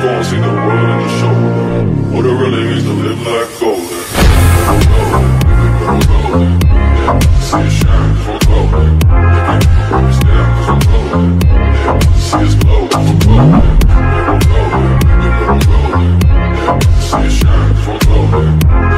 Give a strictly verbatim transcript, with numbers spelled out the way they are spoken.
gon' see the world in the shoulder. What it really means to live like golden. Golden, yeah. See it shine, cause we're golden. Put us down, cause we're golden. Yeah. See us glow, cause we're golden. We're golden, we're golden. Yeah. See it shine, cause we're golden.